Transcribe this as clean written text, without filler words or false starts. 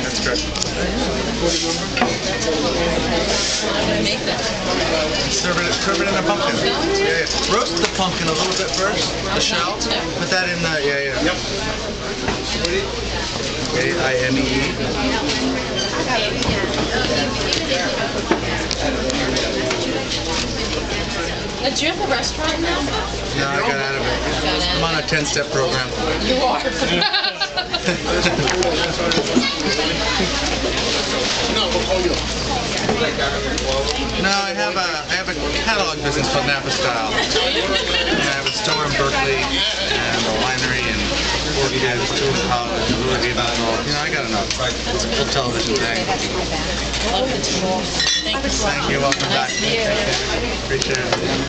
That's correct. I'm going to make that. Serve it in a pumpkin. Yeah, yeah. Roast the pumpkin a little bit first, the shell. Put that in the, yeah. Yep. Aimee. Do you have a restaurant now? No, I got out of it. I'm on a 10-step program. You are. No, I have a catalog business called NapaStyle. And I have a store in Berkeley and a winery and 4 kids, 2 in college, and Louis Vuitton. You know, I got enough. It's a cool television thing. Thank you so much. Thank you. Welcome back. Appreciate it.